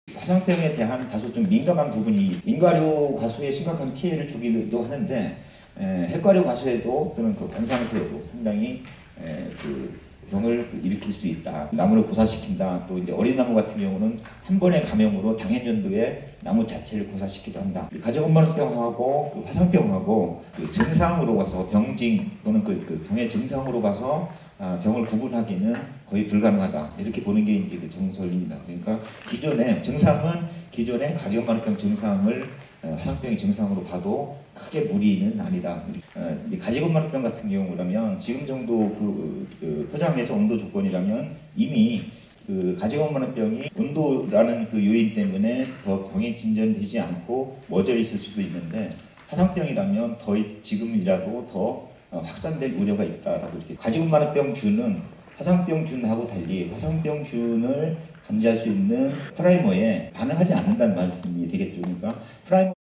화상병에 대한 다소 좀 민감한 부분이 인과류 과수에 심각한 피해를 주기도 하는데 핵과류 과수에도 또는 그 관상수에도 상당히 그 병을 일으킬 수 있다. 나무를 고사시킨다. 또 이제 어린 나무 같은 경우는 한 번의 감염으로 당해년도에 나무 자체를 고사시키기도 한다. 가지건만병하고 그 화상병하고 그 증상으로 가서 병징 또는 그 병의 증상으로 가서 병을 구분하기는 거의 불가능하다. 이렇게 보는 게 이제 그 정설입니다. 그러니까 기존의 증상은 기존의 가지건만병 증상을 화상병의 증상으로 봐도 크게 무리는 아니다. 가지건만병 같은 경우라면 지금 정도 그 포장에서 온도 조건이라면 이미 그 가지건만병이 온도라는 그 요인 때문에 더 병이 진전되지 않고 멎어 있을 수도 있는데 화상병이라면 더 지금이라도 더 확산될 우려가 있다라고 이렇게. 가지건만병균은 화상병균하고 달리 화상병균을 감지할 수 있는 프라이머에 반응하지 않는다는 말씀이 되겠죠. 그러니까 프라이머